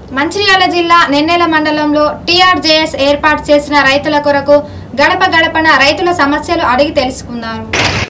మంచిర్యాల జిల్లా నెన్నెల మండలంలో టీఆర్జేఎస్ ఏర్పాటు చేసిన రైతుల కొరకు గడప గడపన రైతుల సమస్యలు అడిగి తెలుసుకున్నారు.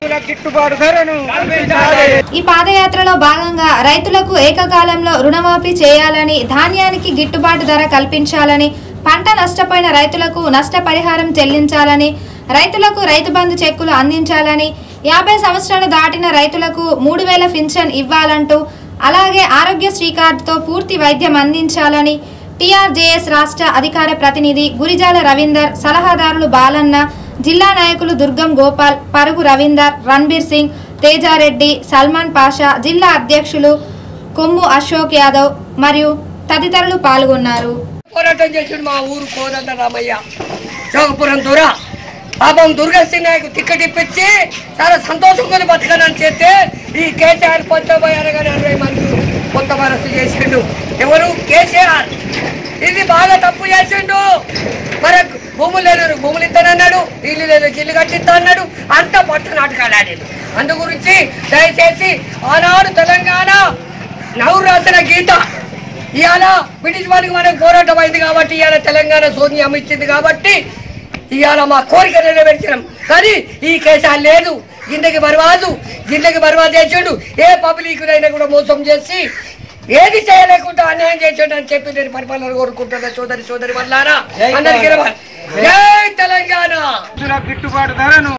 ఈ పాదయాత్రలో భాగంగా రైతులకు ఏకకాలంలో రుణమాఫీ చేయాలని, ధాన్యానికి గిట్టుబాటు ధర కల్పించాలని, పంట నష్టపోయిన రైతులకు నష్టపరిహారం చెల్లించాలని, రైతులకు రైతు బంధు చెక్కులు అందించాలని, 50 సంవత్సరాలు దాటిన రైతులకు 3000 పింఛన్ ఇవ్వాలంటూ, అలాగే ఆరోగ్యశ్రీ కార్డుతో పూర్తి వైద్యం అందించాలని టీఆర్జేఎస్ రాష్ట్ర అధికార ప్రతినిధి గురిజాల రవీందర్, సలహాదారులు బాలన్న, జిల్లా నాయకులు దుర్గం గోపాల్, పరుగు రవీందర్, రణబీర్ సింగ్, తేజారెడ్డి, సల్మాన్ పాషా, జిల్లా అధ్యక్షులు కొమ్ము అశోక్ యాదవ్ మరియు తదితరులు పాల్గొన్నారు. పోరాటం చేసిండు మా ఊరు కోదండ రామయ్య చౌకపురం దూర పాపం దుర్గశ్రీ నాయకు టికెట్ ఇప్పించి చాలా సంతోషంగా బతకనని చేస్తే ఈ కేసీఆర్ పంచబోయారు కానీ 60 మంది కొత్త అరెస్టు చేసిండు. ఎవరు? కేసీఆర్. ఇది బాగా తప్పు చేసిండు. మరి భూములు లేరు, భూములు ఇస్తానన్నాడు, ఇల్లు లేదు, ఇల్లు కట్టిస్తా అన్నాడు, అంత పట్టు నాటకాలు ఆడాడు. అందు గురించి దయచేసి ఆనాడు తెలంగాణ నవ్వు రాసిన గీత ఇవాళ బ్రిటిష్ వారికి మనకు పోరాటం అయింది కాబట్టి, ఇవాళ తెలంగాణ సోనియా ఇచ్చింది కాబట్టి ఇవాళ మా కోరిక నెరవేర్చినాం. కానీ ఈ కేసాలు లేదు, జిందగీ బర్బాదు చేసాడు. ఏ పబ్లిక్ అయినా కూడా మోసం చేసి ఏది చేయలేకుండా అన్యాయం చేసాడు అని చెప్పి నేను పరిపాలన కోరుకుంటున్నా. సోదరి వల్లారా అందరికీ జై తెలంగాణ. గిట్టుబాటు ధరను